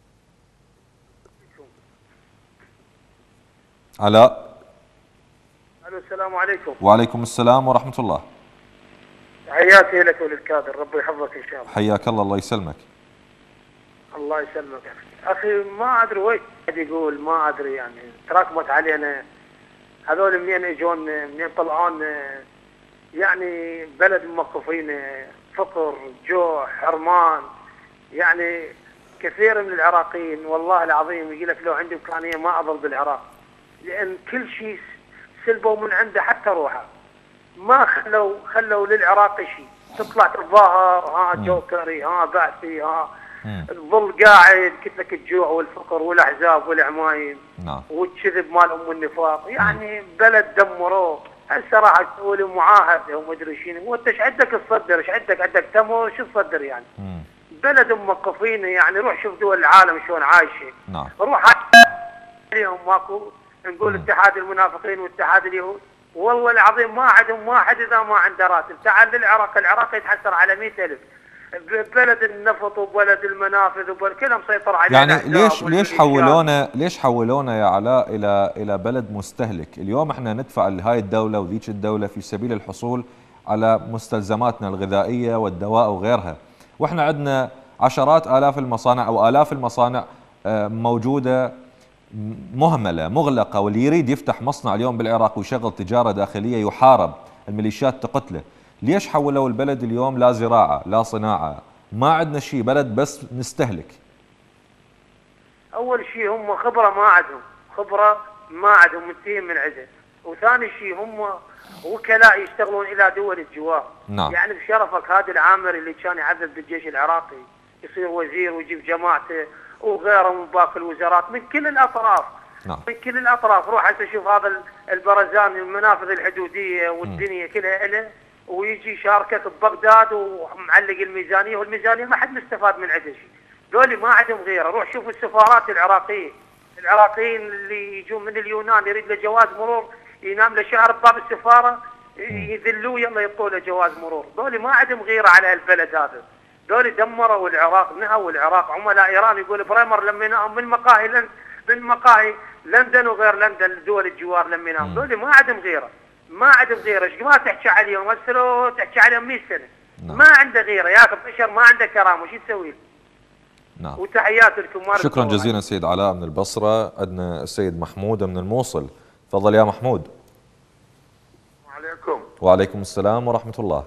علاء. الو السلام عليكم. وعليكم السلام ورحمة الله. تحياتي لك وللكادر، ربي يحفظك ان شاء الله. حياك الله، الله يسلمك. الله يسلمك اخي. ما ادري وين يقول، ما ادري يعني تراكمت علينا هذول منين اجون، منين طلعون، يعني بلد موقفين، فقر، جوع، حرمان، يعني كثير من العراقيين والله العظيم يقول لك لو عندي امكانيه ما اظل بالعراق، لان كل شيء سلبوا من عنده حتى روحه، ما خلوا خلوا للعراقي شيء، تطلع تتظاهر ها جوكري ها بعثي ها تظل قاعد كتلك الجوع والفقر والاحزاب والعمايم نعم والكذب مالهم والنفاق، يعني بلد دمروه. هسه راح تقول معاهده وما ادري شنو، وانت ايش عندك تصدر؟ ايش عندك؟ عندك تمر شو تصدر يعني؟ مم. بلد موقفين، يعني روح شوف دول العالم شلون عايشه. نعم. روح اليوم ماكو نقول مم. اتحاد المنافقين واتحاد اليهود، والله العظيم ما عندهم واحد اذا ما عنده راتب. تعال للعراق، العراق يتحسر على مئة ألف، بلد النفط وبلد المنافذ وبلد كلها مسيطر عليه. يعني ليش ليش حولونا ليش حولونا يا علاء الى الى بلد مستهلك؟ اليوم احنا ندفع لهاي الدوله وذيك الدوله في سبيل الحصول على مستلزماتنا الغذائيه والدواء وغيرها، واحنا عندنا عشرات آلاف المصانع أو آلاف المصانع موجودة مهملة مغلقة، واللي يريد يفتح مصنع اليوم بالعراق ويشغل تجارة داخلية يحارب، الميليشيات تقتله. ليش حولوا البلد اليوم لا زراعة لا صناعة؟ ما عندنا شيء، بلد بس نستهلك. أول شيء هم خبرة ما عندهم، خبرة ما عندهم منتهين من عندهم، وثاني شيء هم وكلاء يشتغلون الى دول الجوار. نعم. يعني بشرفك هذا العامر اللي كان يعذب بالجيش العراقي يصير وزير ويجيب جماعته وغيره من باقي الوزارات من كل الاطراف. نعم. من كل الاطراف، روح انت شوف هذا البرزان المنافذ الحدوديه والدنيا م. كلها له، ويجي شاركك ببغداد ومعلق الميزانيه، والميزانيه ما حد مستفاد من عنده شيء. ذولي ما عندهم غيره. روح شوف السفارات العراقيه، العراقيين اللي يجون من اليونان يريد له جواز مرور ينام له شهر بباب السفاره يذلوه يلا يعطوا له جواز مرور. ذولي ما عندهم غيره على البلد هذا. ذولي دمروا العراق، نهوا العراق. عملاء ايران يقول بريمر لميناهم من مقاهي لن من مقاهي لندن وغير لندن دول الجوار لميناهم. ذولي ما عندهم غيره، ما عندهم غيره. ايش ما تحكي عليهم هسه لو تحكي عليهم مئة سنه. نعم. ما عنده غيره، ياكل بشر ما عنده كرامه، وش تسوي له؟ نعم. وتحيات لكم. شكرا جزيلا سيد علاء من البصره. عندنا السيد محمود من الموصل، تفضل يا محمود. وعليكم. وعليكم السلام ورحمه الله.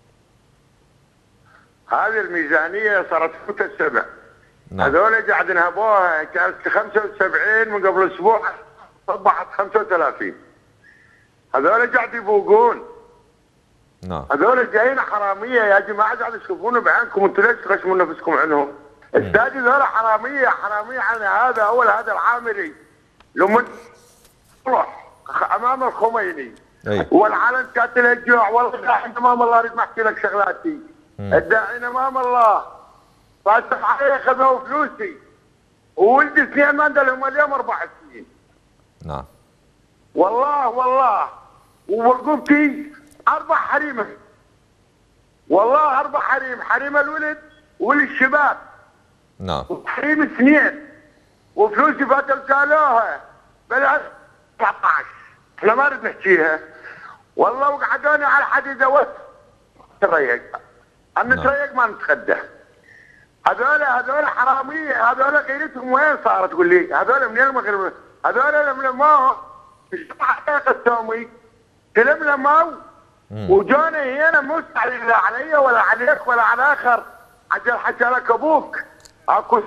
هذه الميزانيه صارت فوت السبع. نعم. هذول قاعد نهبوها، كانت خمسة وسبعين من قبل اسبوع صبحت خمسة وثلاثين. هذول قاعد يبوقون. نعم. هذول جايين حراميه يا جماعه، قاعد تشوفونه بعينكم، انتم ليش تغشمون نفسكم عنهم؟ السادس هذول حراميه حراميه عن هذا. اول هذا العامري لما روح امام الخميني أي. والعلن كاتل الجوع، والله الداعي امام الله اريد ما احكي لك شغلاتي. مم. الداعي امام الله فاتح علي خذوا فلوسي، وولدي اثنين ما عندهم اليوم اربع سنين. نعم. والله والله ووقفتي اربع حريمه، والله اربع حريم، حريم الولد والشباب. نعم. وحريم اثنين، وفلوسي فاتوا كالوها بال تسعة عشر. احنا ما نريد نحكيها. والله وقعدوني على الحديده وقت تريق. انا نتريق ما نتخدى. هذول هذول حراميه، هذول غيرتهم وين صارت؟ تقول لي هذول من المغرب، هذول من ما مش حقيقه التومي تلملموا وجوني هنا مو لا علي ولا عليك ولا على اخر. عجل حكى لك ابوك اكو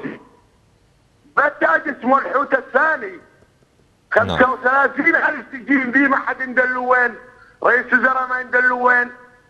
بتاج اسمه الحوت الثاني خمسة وثلاثين ألف سجين بيه، ما حد يندلوا وين؟ رئيس وزراء ما يندلوا وين؟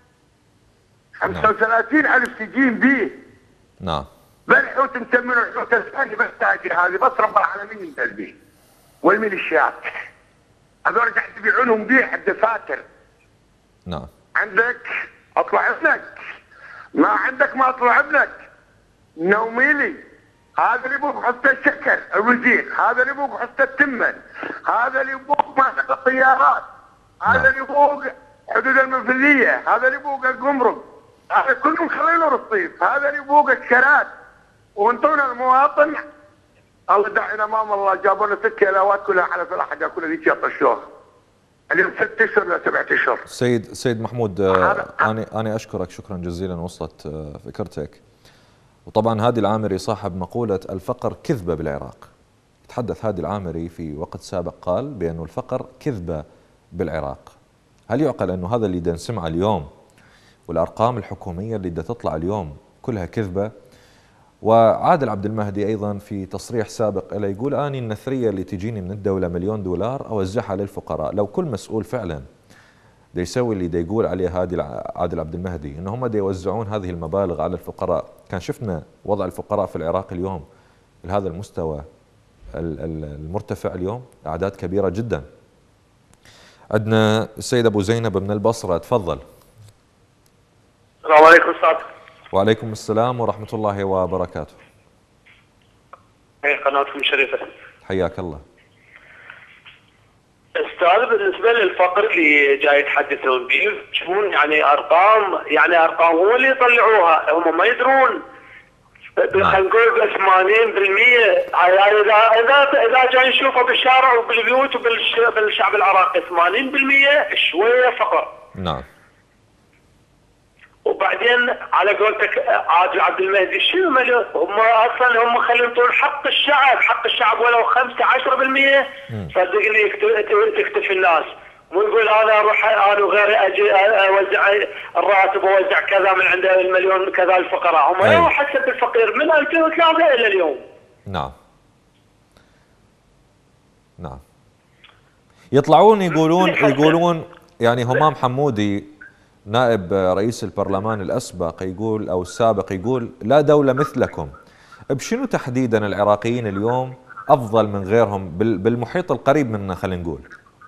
خمسة وثلاثين ألف سجين بيه. نعم. بالحوت مسمينه الحوت الثاني، بس تاجر هذه بس رب العالمين يندل بيه. والميليشيات هذول قاعد يبيعونهم بيه الدفاتر. نعم. عندك اطلع ابنك، ما عندك ما اطلع ابنك. نوميلي هذا اللي يبوق حتى الشكر الوزير، هذا اللي يبوق حتى التمن، هذا اللي يبوق ماسك الطيارات، هذا اللي يبوق حدود المنفذيه، هذا اللي يبوق الجمرك، هذا كلهم خلينا الرصيف، هذا اللي يبوق الشراد. وانطونا المواطن الله داعينا امام الله، جابوا لنا ست كيلوات كلها على فلاحه كلها ذيك يطشوها. اليوم ست اشهر ولا سبعة اشهر. سيد سيد محمود، انا انا اشكرك شكرا جزيلا، وصلت فكرتك. وطبعا هادي العامري صاحب مقولة الفقر كذبة بالعراق. تحدث هادي العامري في وقت سابق قال بأنه الفقر كذبة بالعراق. هل يعقل أنه هذا اللي دا نسمعه اليوم والأرقام الحكومية اللي دا تطلع اليوم كلها كذبة؟ وعادل عبد المهدي أيضا في تصريح سابق له يقول أني النثرية اللي تجيني من الدولة مليون دولار أوزعها للفقراء. لو كل مسؤول فعلا دا يسوي اللي دا يقول عليه عادل عبد المهدي إن هم دا يوزعون هذه المبالغ على الفقراء، كان شفنا وضع الفقراء في العراق اليوم لهذا المستوى المرتفع اليوم، أعداد كبيرة جدا. عندنا السيد أبو زينب من البصرة، تفضل. السلام عليكم أستاذ. وعليكم السلام ورحمة الله وبركاته. قناتكم شريفة. حياك الله. استاذ بالنسبة للفقر اللي جاي يتحدثون به تشوفون يعني أرقام، يعني أرقام هم اللي يطلعوها، هم ما يدرون. خلينا نقول ثمانين بالمئة اذا اذا اذا جاي نشوفه بالشارع وبالبيوت وبالشعب العراقي ثمانين بالمئة شويه فقر. نعم. وبعدين على قولتك عادل عبد المهدي شنو مليون؟ هم اصلا هم خلينا نقول حق الشعب، حق الشعب ولو خمسة عشرة بالمئة صدقني تكتفي الناس. مو يقول انا اروح انا وغيري اجي اوزع الراتب واوزع كذا من عند المليون كذا الفقراء، هم أيه. حسب الفقير من ألفين وثلاثة الى اليوم. نعم. نعم. يطلعون يقولون يقولون يعني همام حمودي نائب رئيس البرلمان الاسبق يقول او السابق يقول لا دولة مثلكم. بشنو تحديدا العراقيين اليوم افضل من غيرهم بالمحيط القريب منا خلينا نقول؟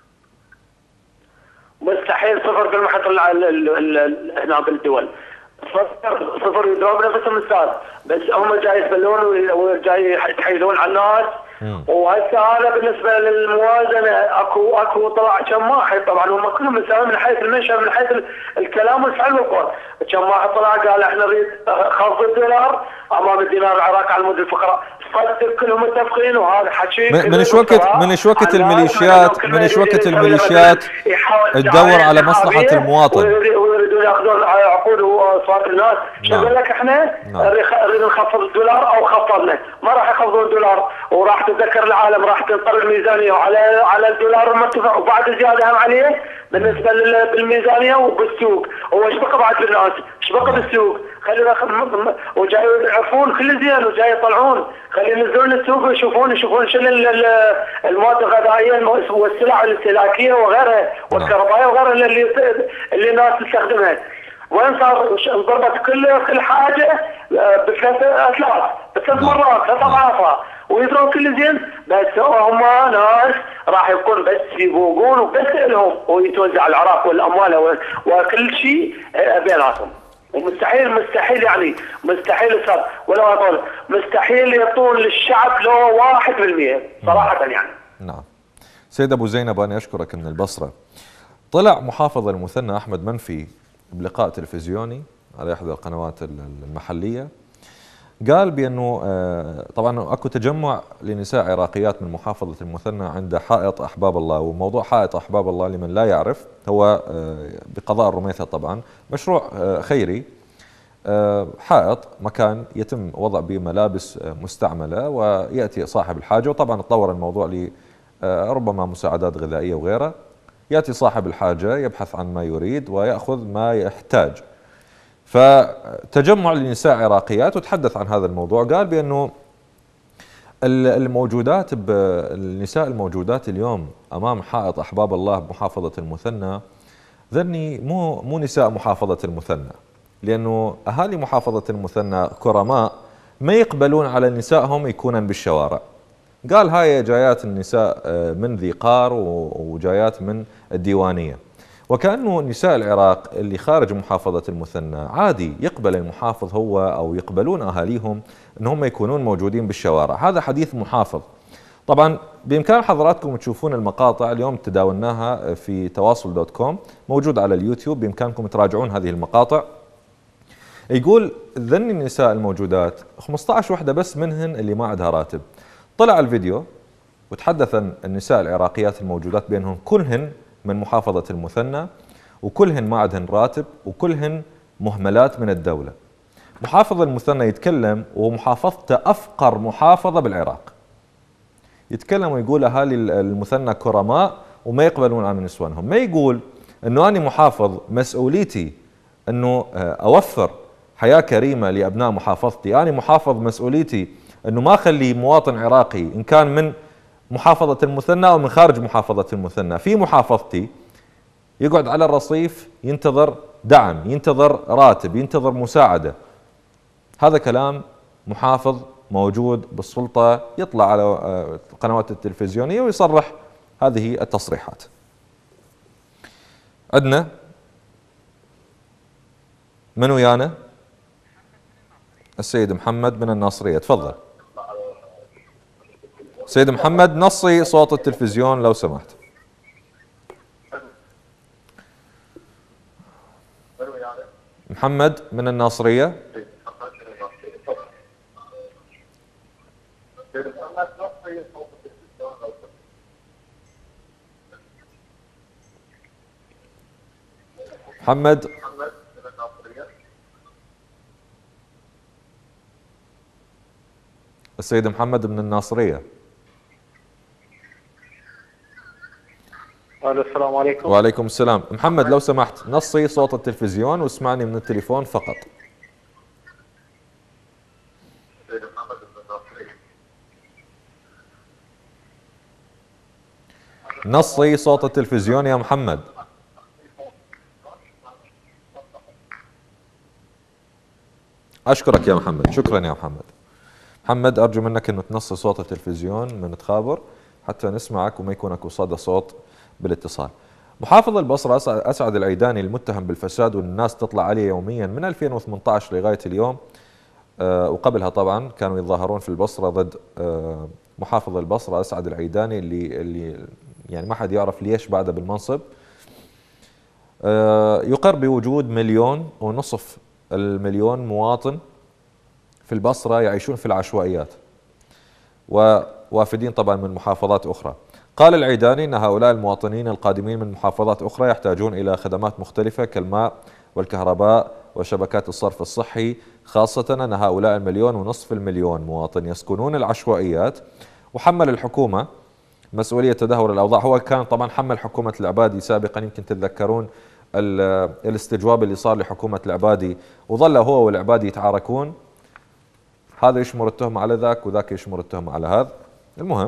مستحيل صفر في المحيط هنا بالدول، صفر صفر يضرب نفسهم استاذ، بس هم جاي يسبلون وجاي يتحيلون على الناس. وهسه هذا بالنسبه للموازنه اكو اكو طلع كم واحد، طبعا هم كلهم مساويين من حيث المنشا من حيث الكلام والفعل والقول. كم واحد طلع قال احنا نريد خفض الدولار امام الدينار العراقي على مود الفقراء، صدق كلهم متفقين وهذا حكي. من ايش وقت من ايش وقت الميليشيات من ايش وقت الميليشيات تدور على مصلحه المواطن ويريدون ياخذون عقود واصوات الناس. شو يقول لك احنا نريد نخفض الدولار او خفضنا، ما راح يخفضون الدولار وراح تتذكر العالم راح تنطر الميزانيه وعلى على الدولار المرتفع وبعد زياده هم عليه بالنسبه بالميزانيه وبالسوق. هو ايش بقى بعد بالناس؟ ايش بقى بالسوق؟ خلي وجاي يعرفون كل زين وجاي يطلعون، خلي ينزلون السوق ويشوفون يشوفون شنو المواد الغذائيه والسلع الاستهلاكيه وغيرها والكهربائيه وغيرها اللي اللي الناس تستخدمها. وين صار انضربت كل كل حاجه بثلاث اثلاث بثلاث مرات ثلاث اضعافها ويدرون كل زين، بس هم ناس راح يكون بس يبوقون وبس لهم ويتوزع العراق والاموال وكل شيء بيناتهم. ومستحيل مستحيل يعني مستحيل استاذ ولا اطول مستحيل يعطون للشعب لو واحد بالمئة صراحه يعني. نعم. سيد ابو زينب انا اشكرك من البصره. طلع محافظ المثنى احمد منفي بلقاء تلفزيوني على احدى القنوات المحليه، قال بانه طبعا اكو تجمع لنساء عراقيات من محافظه المثنى عند حائط احباب الله. وموضوع حائط احباب الله لمن لا يعرف هو بقضاء الرميثه طبعا مشروع خيري، حائط مكان يتم وضع به ملابس مستعمله وياتي صاحب الحاجه، وطبعا تطور الموضوع لربما مساعدات غذائيه وغيرها. ياتي صاحب الحاجه يبحث عن ما يريد وياخذ ما يحتاج. فتجمع لنساء عراقيات وتحدث عن هذا الموضوع، قال بأنه الموجودات النساء الموجودات اليوم أمام حائط أحباب الله بمحافظة المثنى ذني مو مو نساء محافظة المثنى، لأنه أهالي محافظة المثنى كرماء ما يقبلون على نسائهم يكونن بالشوارع. قال هاي جايات النساء من ذي قار وجايات من الديوانية، وكأنه نساء العراق اللي خارج محافظة المثنى عادي يقبل المحافظ هو أو يقبلون أهاليهم أنهم يكونون موجودين بالشوارع. هذا حديث محافظ. طبعا بإمكان حضراتكم تشوفون المقاطع اليوم تداولناها في تواصل دوت كوم، موجود على اليوتيوب، بإمكانكم تراجعون هذه المقاطع. يقول ذني النساء الموجودات خمسة عشر وحدة بس منهن اللي ما عندها راتب. طلع الفيديو وتحدث النساء العراقيات الموجودات بأنهم كلهن من محافظة المثنى وكلهن ما عندهن راتب وكلهن مهملات من الدولة. محافظ المثنى يتكلم ومحافظته أفقر محافظة بالعراق، يتكلم ويقول أهالي المثنى كرماء وما يقبلون عن نسوانهم. ما يقول أنه أنا محافظ مسؤوليتي أنه أوفر حياة كريمة لأبناء محافظتي. أنا محافظ مسؤوليتي أنه ما أخلي مواطن عراقي إن كان من محافظة المثنى أو من خارج محافظة المثنى في محافظتي يقعد على الرصيف ينتظر دعم، ينتظر راتب، ينتظر مساعدة. هذا كلام محافظ موجود بالسلطة يطلع على القنوات التلفزيونية ويصرح هذه التصريحات. عندنا من ويانا؟ السيد محمد من الناصرية، تفضل. سيد محمد نصي صوت التلفزيون لو سمحت. محمد من الناصرية. محمد السيد محمد من الناصرية. السلام عليكم. وعليكم السلام. محمد لو سمحت نصي صوت التلفزيون واسمعني من التليفون فقط. نصي صوت التلفزيون يا محمد. أشكرك يا محمد، شكرا يا محمد. محمد أرجو منك أنه تنصي صوت التلفزيون من تخابر حتى نسمعك وما يكون اكو صدى صوت بالاتصال. محافظ البصرة أسعد العيداني المتهم بالفساد والناس تطلع عليه يوميا من ألفين وثمانية عشر لغاية اليوم، أه وقبلها طبعا كانوا يتظاهرون في البصرة ضد أه محافظ البصرة أسعد العيداني اللي اللي يعني ما حد يعرف ليش بعده بالمنصب. أه يقر بوجود مليون ونصف المليون مواطن في البصرة يعيشون في العشوائيات ووافدين طبعا من محافظات أخرى. قال العيداني أن هؤلاء المواطنين القادمين من محافظات أخرى يحتاجون إلى خدمات مختلفة كالماء والكهرباء وشبكات الصرف الصحي، خاصة أن هؤلاء المليون ونصف المليون مواطن يسكنون العشوائيات. وحمل الحكومة مسؤولية تدهور الأوضاع. هو كان طبعا حمل حكومة العبادي سابقا، يمكن تتذكرون الاستجواب اللي صار لحكومة العبادي وظل هو والعبادي يتعاركون، هذا يشمر التهم على ذاك وذاك يشمر التهم على هذا. المهم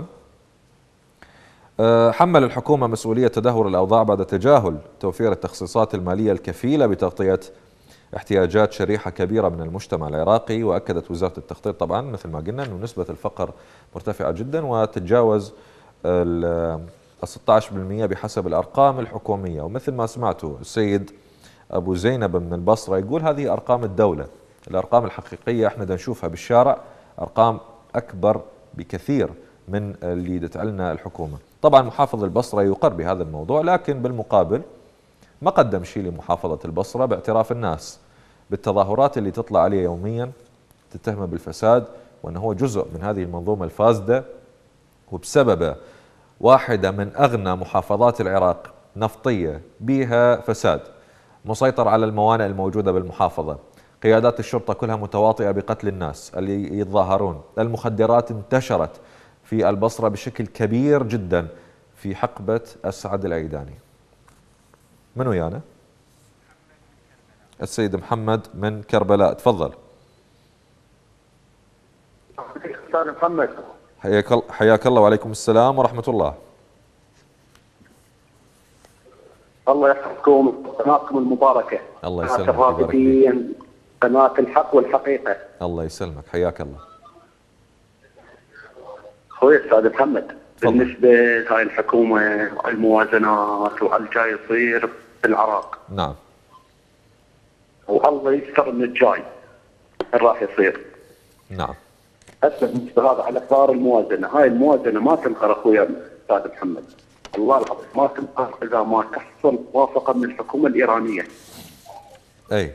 حمل الحكومة مسؤولية تدهور الأوضاع بعد تجاهل توفير التخصيصات المالية الكفيلة بتغطية احتياجات شريحة كبيرة من المجتمع العراقي. وأكدت وزارة التخطيط طبعا مثل ما قلنا أنه نسبة الفقر مرتفعة جدا وتتجاوز ال ستة عشر بالمئة بحسب الأرقام الحكومية. ومثل ما سمعتوا السيد أبو زينب من البصرة يقول هذه أرقام الدولة، الأرقام الحقيقية احنا نشوفها بالشارع أرقام أكبر بكثير من اللي تتعلنا الحكومة. طبعا محافظ البصرة يقر بهذا الموضوع، لكن بالمقابل ما قدم شيء لمحافظة البصرة باعتراف الناس بالتظاهرات اللي تطلع عليه يوميا تتهمه بالفساد وأنه هو جزء من هذه المنظومة الفاسدة، وبسببه واحدة من أغنى محافظات العراق نفطية بها فساد، مسيطر على الموانئ الموجودة بالمحافظة، قيادات الشرطة كلها متواطئة بقتل الناس اللي يتظاهرون، المخدرات انتشرت في البصرة بشكل كبير جدا في حقبة أسعد العيداني. من ويانا؟ السيد محمد من كربلاء، تفضل. أستاذ محمد حياك حياك الله. وعليكم السلام ورحمة الله. الله يحفظكم قناتكم المباركة. الله يسلمك. الرافدين قناة الحق والحقيقة. الله يسلمك، حياك الله. خوي أستاذ محمد، بالنسبة لهاي الحكومة الموازنات والجاي يصير في العراق. نعم. والله يستر من الجاي راح يصير. نعم. هسه بالنسبة هذا على اطار الموازنة، هاي الموازنة ما تنقر اخويا أستاذ محمد. الله العظيم ما تنقر إذا ما تحصل موافقة من الحكومة الإيرانية. أي.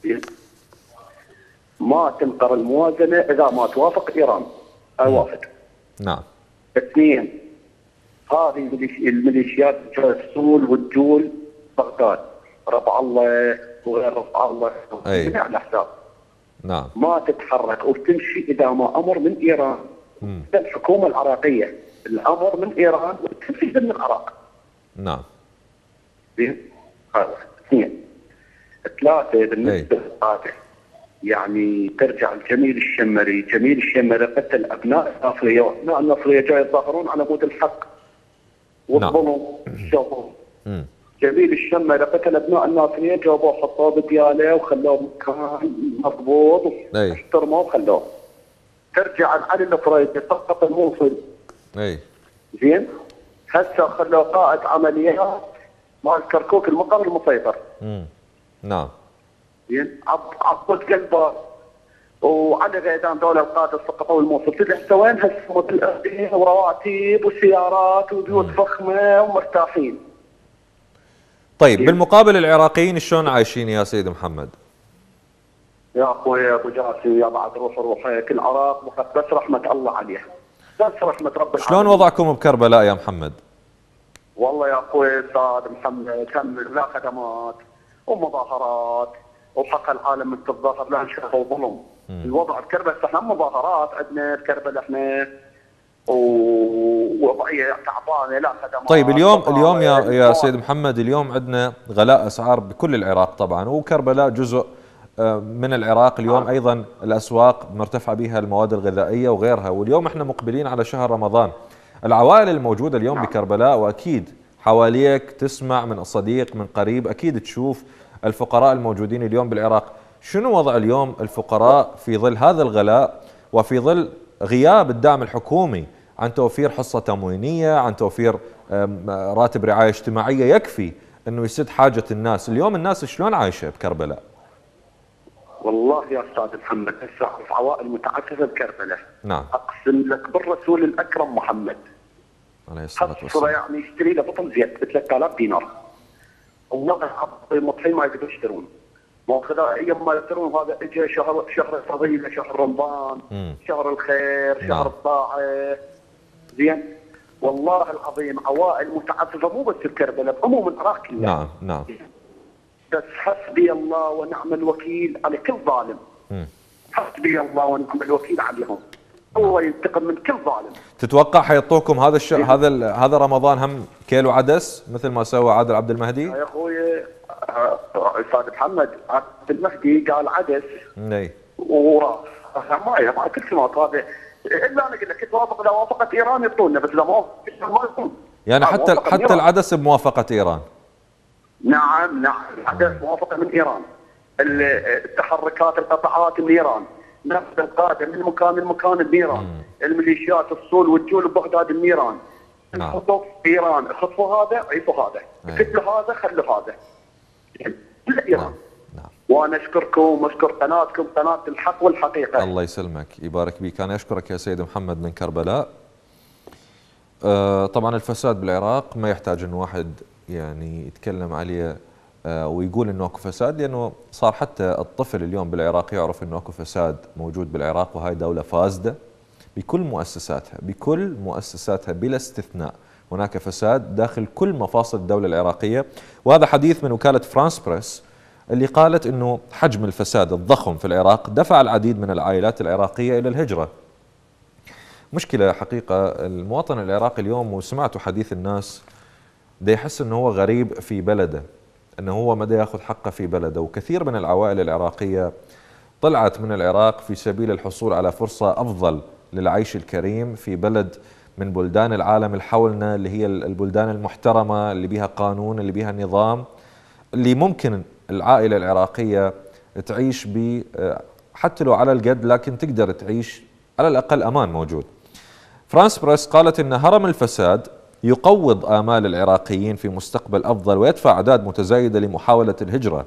ما تنقر الموازنة إذا ما توافق إيران. هاي واحد. نعم. اثنين، هذه الميليشيات السول والجول بغداد ربع الله وغير ربع الله أي. على حساب. نعم. ما تتحرك وتمشي إذا ما أمر من إيران. مم. الحكومة العراقية الأمر من إيران والتنفيذ من العراق. نعم. زين؟ هذا اثنين. ثلاثة بالنسبة لهذا يعني ترجع الجميل الشمري، جميل الشمري قتل ابناء الناصريه، وابناء الناصريه جاي يتظاهرون على مود الحق والظلم الشغل. جميل الشمري قتل ابناء الناصريه، جابوه حطوه بدياله وخلوه مكان مضبوط واحترموه وخلوه. ترجع علي الفريدي سقط الموصل. اي زين؟ هسه خلوه قائد عمليات مال كركوك المقر المسيطر. امم نعم. زين؟ عضت قلبه وعلي غيدان دول القاده سقطوا الموصل، تدري وين هسه بالارضيه ورواتب وسيارات وبيوت فخمه ومرتاحين. طيب بالمقابل العراقيين شلون عايشين يا سيد محمد؟ يا اخوي ابو جاسم يا بعد روح روحك، العراق بس رحمه الله عليه، بس رحمه رب العالمين. شلون وضعكم بكربلاء يا محمد؟ والله يا اخوي استاذ محمد كمل، لا خدمات ومظاهرات وحق العالم من تتظاهر لا شيء وظلم. الوضع بكربلاء احنا مظاهرات عندنا بكربلاء احنا ووضعيه تعبانه لا خدمات. طيب اليوم اليوم يا يا سيد محمد اليوم عندنا غلاء اسعار بكل العراق طبعا، وكربلاء جزء من العراق. اليوم ايضا الاسواق مرتفعه بها المواد الغذائيه وغيرها، واليوم احنا مقبلين على شهر رمضان. العوائل الموجوده اليوم بكربلاء واكيد حواليك تسمع من صديق من قريب، اكيد تشوف الفقراء الموجودين اليوم بالعراق. شنو وضع اليوم الفقراء في ظل هذا الغلاء وفي ظل غياب الدعم الحكومي عن توفير حصه تموينيه، عن توفير راتب رعايه اجتماعيه يكفي انه يسد حاجه الناس؟ اليوم الناس شلون عايشه بكربلاء؟ والله يا استاذ محمد هسه اعرف عوائل متعدده بكربلاء. نعم. اقسم لك بالرسول الاكرم محمد عليه الصلاه والسلام يعني يشتري له بطل زيت ب ثلاثة آلاف دينار. والله العظيم مطحين ما يقدرون يشترون. ما خذا ايام ما يشترون هذا اجى شهر شهر الفضيله، شهر رمضان، مم. شهر الخير، شهر نعم. الطاعه. زين؟ والله العظيم عوائل متعدده مو بس بكربلاء بعموم العراق كله. نعم نعم. بس حسبي الله ونعم الوكيل على كل ظالم. م. حسبي الله ونعم الوكيل عليهم. الله ينتقم من كل ظالم. تتوقع حيعطوكم هذا الش... هذا هذا رمضان هم كيلو عدس مثل ما سوى عادل عبد المهدي؟ يا اخوي استاذ محمد عبد المهدي قال عدس. اي. وراس. ما ما كل شيء هذا الا انا اقول لك توافق لو وافقت ايران يعطونا، بس اذا ما ما يكون. يعني حتى حتى إيران. العدس بموافقه ايران. نعم نعم العدس موافقه من ايران. التحركات القطاعات من ايران، نفس القاده من مكان لمكان من ايران، الميليشيات الصول والجول ببغداد من ايران. نعم. خطف ايران خطفوا هذا عيطوا هذا، كتلوا هذا خلوا هذا. كل ايران. نعم. وانا اشكركم واشكر قناتكم قناه الحق والحقيقه. الله يسلمك يبارك بك. انا اشكرك يا سيد محمد من كربلاء. آه طبعا الفساد بالعراق ما يحتاج انه واحد يعني يتكلم عليه آه ويقول انه اكو فساد، لانه صار حتى الطفل اليوم بالعراق يعرف انه اكو فساد موجود بالعراق، وهاي دوله فاسده بكل مؤسساتها بكل مؤسساتها بلا استثناء. هناك فساد داخل كل مفاصل الدوله العراقيه، وهذا حديث من وكاله فرانس بريس اللي قالت انه حجم الفساد الضخم في العراق دفع العديد من العائلات العراقيه الى الهجره. مشكله حقيقه المواطن العراقي اليوم، وسمعتوا حديث الناس، ده يحس انه هو غريب في بلده، انه هو ما دا ياخذ حقه في بلده. وكثير من العوائل العراقيه طلعت من العراق في سبيل الحصول على فرصه افضل للعيش الكريم في بلد من بلدان العالم اللي حولنا، اللي هي البلدان المحترمه اللي بيها قانون، اللي بيها نظام، اللي ممكن العائله العراقيه تعيش ب حتى لو على القد، لكن تقدر تعيش على الاقل امان موجود. فرانس بريس قالت ان هرم الفساد يقوض آمال العراقيين في مستقبل أفضل ويدفع أعداد متزايدة لمحاولة الهجرة.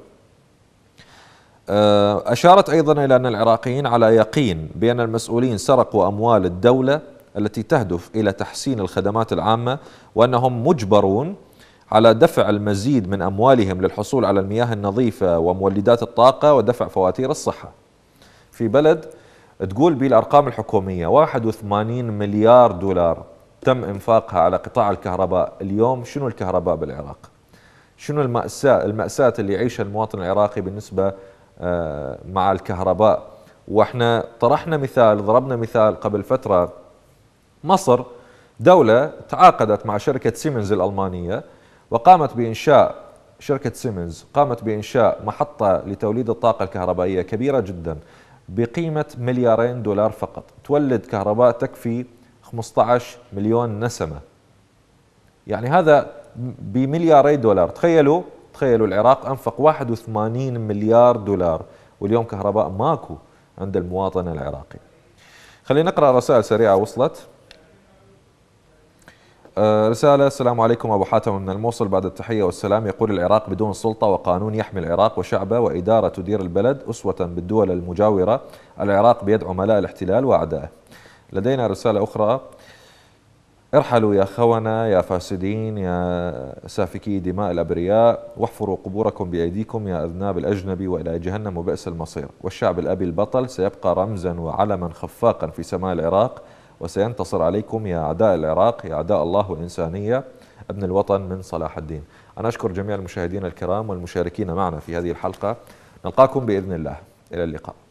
أشارت أيضا إلى أن العراقيين على يقين بأن المسؤولين سرقوا أموال الدولة التي تهدف إلى تحسين الخدمات العامة، وأنهم مجبرون على دفع المزيد من أموالهم للحصول على المياه النظيفة ومولدات الطاقة ودفع فواتير الصحة. في بلد تقول بالأرقام الحكومية واحد وثمانين مليار دولار تم إنفاقها على قطاع الكهرباء. اليوم شنو الكهرباء بالعراق؟ شنو المأساة المأساة اللي يعيشها المواطن العراقي بالنسبة مع الكهرباء؟ واحنا طرحنا مثال، ضربنا مثال قبل فترة، مصر دولة تعاقدت مع شركة سيمنز الألمانية وقامت بإنشاء شركة سيمنز قامت بإنشاء محطة لتوليد الطاقة الكهربائية كبيرة جدا بقيمة مليارين دولار فقط، تولد كهرباء تكفي خمسة عشر مليون نسمة. يعني هذا بملياري دولار. تخيلوا تخيلوا العراق أنفق واحد وثمانين مليار دولار واليوم كهرباء ماكو عند المواطن العراقي. خلينا نقرأ رسائل سريعة وصلت. رسالة: السلام عليكم أبو حاتم من الموصل، بعد التحية والسلام. يقول: العراق بدون سلطة وقانون يحمي العراق وشعبه وإدارة تدير البلد أسوة بالدول المجاورة. العراق بيد عملاء الاحتلال وأعدائه. لدينا رسالة أخرى: ارحلوا يا خونة يا فاسدين يا سافكي دماء الأبرياء، واحفروا قبوركم بأيديكم يا أذناب الأجنبي، وإلى جهنم وبئس المصير. والشعب الأبي البطل سيبقى رمزا وعلما خفاقا في سماء العراق، وسينتصر عليكم يا أعداء العراق يا أعداء الله والإنسانية. ابن الوطن من صلاح الدين. أنا أشكر جميع المشاهدين الكرام والمشاركين معنا في هذه الحلقة. نلقاكم بإذن الله. إلى اللقاء.